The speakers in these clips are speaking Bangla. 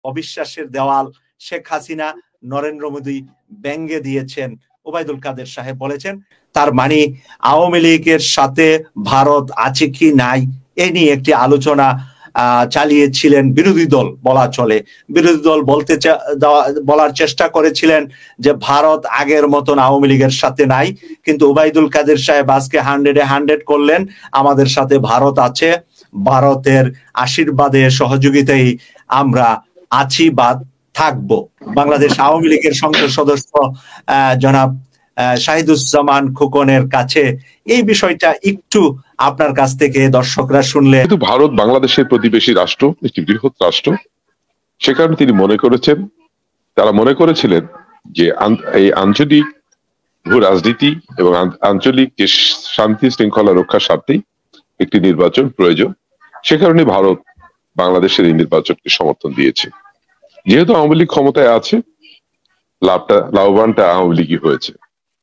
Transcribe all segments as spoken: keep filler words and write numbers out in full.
অবিশ্বাসের দেওয়াল শেখ হাসিনা নরেন্দ্র মোদী ব্যঙ্গে দিয়েছেন। ওবায়দুল কাদের সাহেব বলেছেন তার মানে আওয়ামী লীগের সাথে ভারত আছে কি নাই এ নিয়ে একটি আলোচনা চালিয়েছিলেন বিরোধী দল বলা চলে। বিরোধী দল বলতে বলার চেষ্টা করেছিলেন যে ভারত আগের মতন আওয়ামী লীগের সাথে নাই, কিন্তু ওবায়দুল কাদের সাহেব আজকে হান্ড্রেডে হান্ড্রেড করলেন আমাদের সাথে ভারত আছে, ভারতের আশীর্বাদে সহযোগিতায় আমরা আছি বা থাকবো। বাংলাদেশ আওয়ামী লীগের সংসদ সদস্য জনাব শাহিদুজ্জামান খোকনের কাছে এই বিষয়টা একটু আপনার কাছ থেকে দর্শকরা শুনলে। কিন্তু ভারত বাংলাদেশের প্রতিবেশী রাষ্ট্র, একটি বৃহৎ রাষ্ট্র, সে কারণে তিনি মনে করেছেন, তারা মনে করেছিলেন যে এই আঞ্চলিক ভূ রাজনীতি এবং আঞ্চলিক যে শান্তি শৃঙ্খলা রক্ষার স্বার্থেই একটি নির্বাচন প্রয়োজন। সে কারণে ভারত বাংলাদেশের এই নির্বাচনকে সমর্থন দিয়েছে। যেহেতু আওয়ামী লীগ ক্ষমতায় আছে, লাভটা লাভবানটা আওয়ামী লীগই হয়েছে।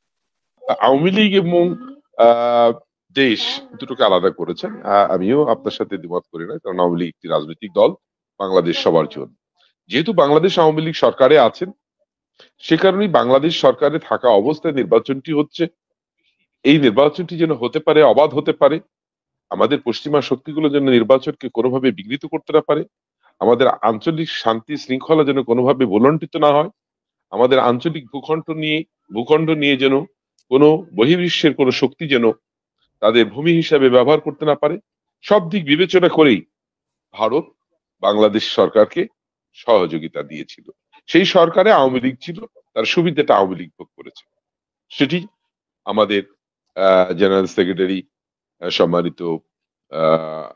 আওয়ামী লীগ এবং আহ দেশ দুটোকে আলাদা করেছেন, আমিও আপনার সাথে দ্বিমত করি না, কারণ আওয়ামী লীগ একটি রাজনৈতিক দল, বাংলাদেশ সবার জন্য। যেহেতু বাংলাদেশ আওয়ামী লীগ সরকারে আছেন, সে কারণেই বাংলাদেশ সরকারে থাকা অবস্থায় নির্বাচনটি হচ্ছে। এই নির্বাচনটি যেন হতে পারে, অবাধ হতে পারে, আমাদের পশ্চিমা শক্তিগুলো যেন নির্বাচনকে কোনোভাবে বিঘ্নিত করতে না পারে, আমাদের আঞ্চলিক শান্তি শৃঙ্খলা যেন কোনোভাবে ভুলণ্ঠিত না হয়, আমাদের আঞ্চলিক ভূখণ্ড নিয়ে ভূখণ্ড নিয়ে যেন কোনো বহির্বিশ্বের কোনো শক্তি যেন তাদের ভূমি হিসাবে ব্যবহার করতে না পারে, সব দিক বিবেচনা করেই ভারত বাংলাদেশ সরকারকে সহযোগিতা দিয়েছিল। সেই সরকারে আওয়ামী লীগ ছিল, তার সুবিধাটা আওয়ামী লীগ ভোগ করেছে। সেটি আমাদের আহ জেনারেল সেক্রেটারি সম্মানিত আহ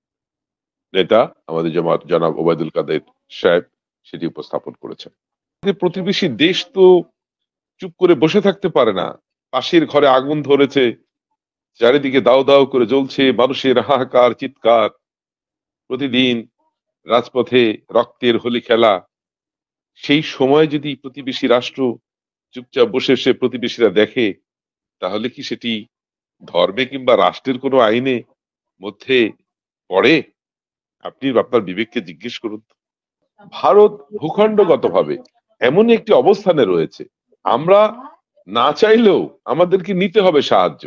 নেতা আমাদের জামাত জনাব ওবায়দুল কাদের সাহেব সেটি উপস্থাপন করেছেন। প্রতিবেশী দেশ তো চুপ করে বসে থাকতে পারে না। পাশের ঘরে আগুন ধরেছে, চারিদিকে দাও দাও করে জ্বলছে, মানুষের হাহাকার চিৎকার, প্রতিদিন রাজপথে রক্তের হোলি খেলা। সেই সময় যদি প্রতিবেশী রাষ্ট্র চুপচাপ বসে সে প্রতিবেশীরা দেখে, তাহলে কি সেটি ধর্মে কিংবা রাষ্ট্রের কোনো আইনে মধ্যে পড়ে? আপনি আপনার বিবেককে জিজ্ঞেস করুন। ভারত ভূখণ্ডগত ভাবে এমন একটি অবস্থানে রয়েছে, আমরা না চাইলেও আমাদেরকে নিতে হবে সাহায্য।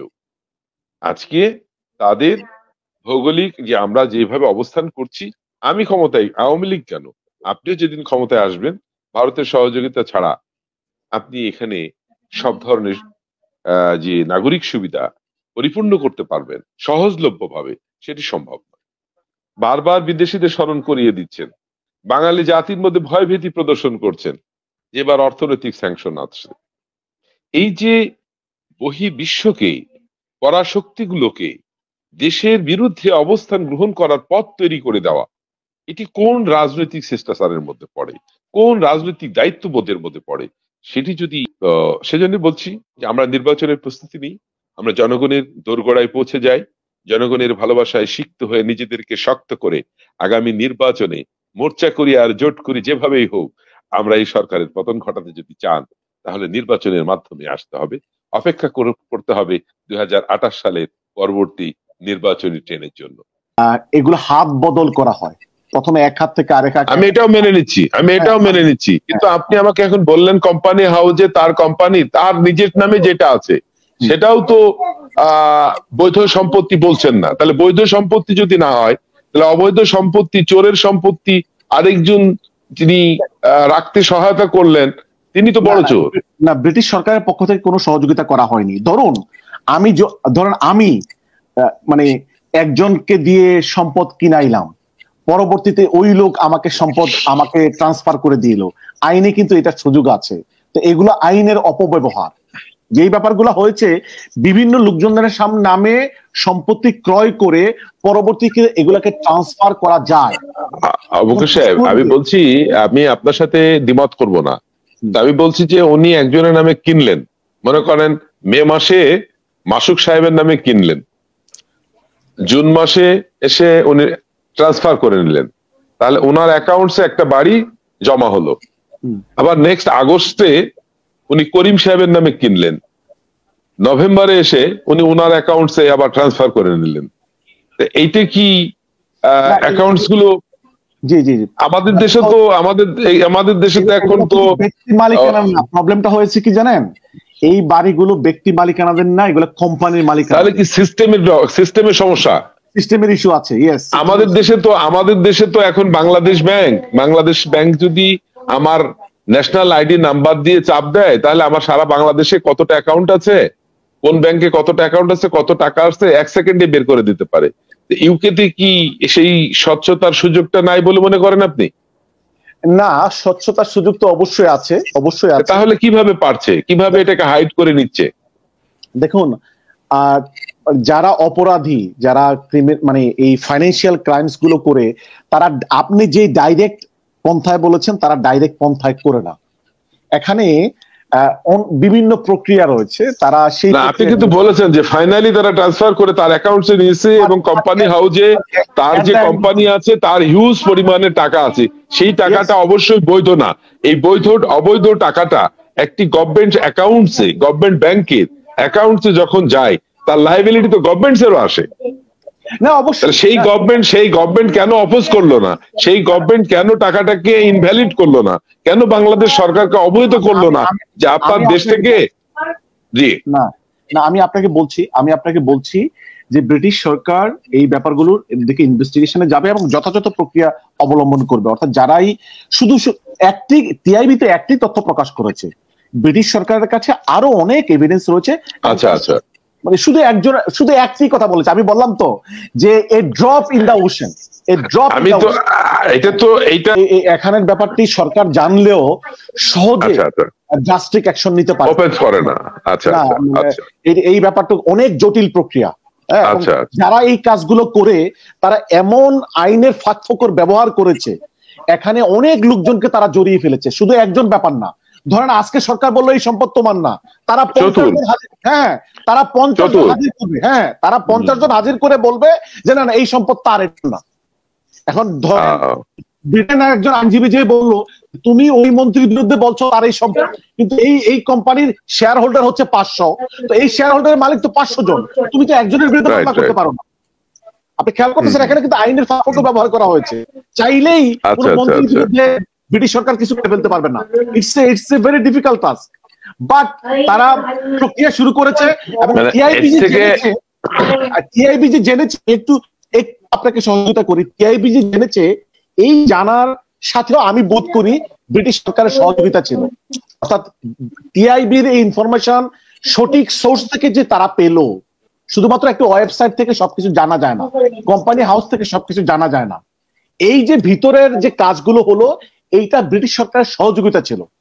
আজকে তাদের ভৌগোলিক যে আমরা যেভাবে অবস্থান করছি, আমি ক্ষমতায়, আওয়ামী লীগ কেন, আপনিও যেদিন ক্ষমতায় আসবেন, ভারতের সহযোগিতা ছাড়া আপনি এখানে সব ধরনের আহ যে নাগরিক সুবিধা পরিপূর্ণ করতে পারবেন সহজলভ্য ভাবে, সেটি সম্ভব নয়। বারবার বিদেশিদের স্মরণ করিয়ে দিচ্ছেন, বাঙালি জাতির মধ্যে ভয়ভীতি প্রদর্শন করছেন, যেবার অর্থনৈতিক স্যাংশন আছে। এই যে বহির্বিশ্বকে, পরাশক্তিগুলোকে দেশের বিরুদ্ধে অবস্থান গ্রহণ করার পথ তৈরি করে দেওয়া, এটি কোন রাজনৈতিক শিষ্টাচারের মধ্যে পড়ে, কোন রাজনৈতিক দায়িত্ববোধের মধ্যে পড়ে? সেটি যদি সেজন্য বলছি যে আমরা নির্বাচনের প্রস্তুতি নিই, আমরা জনগণের দোরগোড়ায় পৌঁছে যাই, জনগণের ভালোবাসায় সিক্ত হয়ে নিজেদেরকে শক্ত করে আগামী নির্বাচনে মোর্চা করি আর জোট করি, যেভাবেই হোক আমরা এই সরকারের পতন ঘটাতে যদি চান, তাহলে নির্বাচনের মাধ্যমে আসতে হবে, অপেক্ষা করতে হবে দুই হাজার আঠাশ সালের পরবর্তী নির্বাচনী ট্রেনের জন্য। এগুলো হাত বদল করা হয়, প্রথমে এক হাত থেকে আরেক হাত। আমি এটাও মেনে নিচ্ছি, আমি এটাও মেনে নিচ্ছি, কিন্তু আপনি আমাকে এখন বললেন কোম্পানি হাউজে তার কোম্পানি, তার নিজের নামে যেটা আছে সেটাও তো আহ বৈধ সম্পত্তি বলছেন না। তাহলে বৈধ সম্পত্তি যদি না হয়, তাহলে অবৈধ সম্পত্তি, চোরের সম্পত্তি আরেকজন যিনি রাখতে সহায়তা করলেন, তিনি তো বড় চোর না। ব্রিটিশ সরকারের পক্ষ থেকে কোনো সহযোগিতা করা হয়নি। ধরুন আমি ধরুন আমি মানে একজনকে দিয়ে সম্পদ কিনাইলাম, পরবর্তীতে ওই লোক আমাকে সম্পদ আমাকে ট্রান্সফার করে দিল, আইনে কিন্তু এটা সুযোগ আছে। তো এগুলো আইনের অপব্যবহার। যেই ব্যাপারগুলো হয়েছে, বিভিন্ন লোকজনের সামনে নামে সম্পত্তি ক্রয় করে পরবর্তীতে এগুলাকে ট্রান্সফার করা যায়। অবকাশ সাহেব, আমি বলছি, আমি আপনার সাথে দ্বিমত করব না। আমি বলছি যে উনি একজনের নামে কিনলেন, মনে করেন মে মাসে মাসুক সাহেবের নামে কিনলেন, জুন মাসে এসে উনি ট্রান্সফার করে নিলেন, তাহলে ওনার অ্যাকাউন্টসে একটা বাড়ি জমা হলো। আবার নেক্সট আগস্টে উনি করিম সাহেবের নামে কিনলেন, নভেম্বরে এসে উনি ওনার অ্যাকাউন্টসে আবার ট্রান্সফার করে নিলেন। এইটা কি অ্যাকাউন্টস গুলো জি জি আমাদের দেশে তো আমাদের আমাদের দেশে তো এখন তো ব্যক্তি মালিকানা না, প্রবলেমটা হয়েছে কি জানেন, এই বাড়িগুলো ব্যক্তি মালিকানাদের না, এগুলো কোম্পানির মালিকানা। তাহলে কি সিস্টেমের সিস্টেমের সমস্যা, সিস্টেমের ইস্যু আছে। ইয়েস, আমাদের দেশে তো আমাদের দেশে তো এখন বাংলাদেশ ব্যাংক বাংলাদেশ ব্যাংক যদি আমার ন্যাশনাল আইডি নাম্বার দিয়ে চাপ দেয়, তাহলে আমার সারা বাংলাদেশে কতটা অ্যাকাউন্ট আছে, কোন ব্যাংকে কতটা অ্যাকাউন্ট আছে, কত টাকা আসছে, এক সেকেন্ডে বের করে দিতে পারে। ইউকেতে কি সেই স্বচ্ছতার সুযোগটা নাই বলে মনে করেন আপনি? না, স্বচ্ছতার সুযোগ তো অবশ্যই আছে, অবশ্যই আছে। তাহলে কিভাবে পারছে, কিভাবে এটাকে হাইড করে নিচ্ছে? দেখুন, আহ যারা অপরাধী, যারা ক্রিমিনাল মানে এই ফাইন্যান্সিয়াল ক্রাইমস গুলো করে, তারা আপনি যে ডাইরেক্ট পন্থায় বলেছেন, তারা ডাইরেক্ট পন্থায় করে না। এখানে বিভিন্ন প্রক্রিয়া রয়েছে, তারা সেই আপনি কিন্তু বলেছেন যে ফাইনালি তারা ট্রান্সফার করে তার অ্যাকাউন্টে নিয়েছে এবং কোম্পানি হাউজে তার যে কোম্পানি আছে তার হিউজ পরিমাণে টাকা আছে, সেই টাকাটা অবশ্যই বৈধ না। এই বৈধ অবৈধ টাকাটা একটি গভর্নমেন্ট অ্যাকাউন্টসে, গভর্নমেন্ট ব্যাংকের অ্যাকাউন্টসে যখন যায়, তার লায়াবিলিটি তো গভর্নমেন্টেরও আসে না। অবশ্যই সেই গভর্নমেন্ট সেই গভর্নমেন্ট কেন অপোজ করলো না? সেই গভর্নমেন্ট কেন টাকাটাকে ইনভ্যালিড করলো না? কেন বাংলাদেশ সরকারকে অবহিত করলো না যে আপনার দেশ থেকে? জি না না আমি আপনাকে বলছি আমি আপনাকে বলছি যে ব্রিটিশ সরকার এই ব্যাপারগুলোর দিকে ইনভেস্টিগেশনে যাবে এবং যথাযথ প্রক্রিয়া অবলম্বন করবে। অর্থাৎ যারাই শুধু একটি টিআইবিতে একটি তথ্য প্রকাশ করেছে, ব্রিটিশ সরকারের কাছে আরো অনেক এভিডেন্স রয়েছে। আচ্ছা আচ্ছা মানে শুধু একজন শুধু একটি কথা বলেছে, আমি বললাম তো যে a drop in the ocean, a drop. আমি তো এটা তো এইটা এখানের ব্যাপারটি সরকার জানলেও সহজে ড্রাস্টিক অ্যাকশন নিতে পারে ওপেন করে না। আচ্ছা আচ্ছা, এই ব্যাপারটা অনেক জটিল প্রক্রিয়া। যারা এই কাজগুলো করে তারা এমন আইনের ফাঁকফোকর ব্যবহার করেছে, এখানে অনেক লোকজনকে তারা জড়িয়ে ফেলেছে। শুধু একজন ব্যাপার না, ধরেন আজকে সরকার বললো এই সম্পদ তোমার না, তারা পঞ্চাশ জন হাজির হ্যাঁ তারা পঞ্চাশ জন হাজির করবে হ্যাঁ তারা পঞ্চাশ জন হাজির করে বলবে যে না না এই সম্পদ তার না। এখন ধরেন ব্রিটেনের একজন আইনজীবী যে বললো তুমি ওই মন্ত্রীর বিরুদ্ধে বলছো তার এই সম্পদ, কিন্তু এই এই কোম্পানির শেয়ার হোল্ডার হচ্ছে পাঁচশো, তো এই শেয়ার হোল্ডারের মালিক তো পাঁচশো জন, তুমি তো একজনের বিরুদ্ধে মামলা করতে পারো না। আপনি খেয়াল করতেছেন এখানে কিন্তু আইনের ফাঁকফোকর ব্যবহার করা হয়েছে। চাইলেই কোনো মন্ত্রীর বিরুদ্ধে ব্রিটিশ সরকার কিছু করে ফেলতে পারবে না। It's a it's a very difficult task, but তারা প্রক্রিয়া শুরু করেছে এবং টিআইবি যে জেনেছে টিআইবি যে জেনেছে একটু আপনাকে সহযোগিতা করি, টিআইবি যে জেনেছে এই জানার সাথেও আমি বোধ করি ব্রিটিশ সরকারের সহযোগিতা ছিল। অর্থাৎ টিআইবির এই ইনফরমেশন সঠিক সোর্স থেকে যে তারা পেল, শুধুমাত্র একটা ওয়েবসাইট থেকে সবকিছু জানা যায় না, কোম্পানি হাউস থেকে সবকিছু জানা যায় না। এই যে ভিতরের যে কাজগুলো হলো, এইটা ব্রিটিশ সরকারের সহযোগিতা ছিল।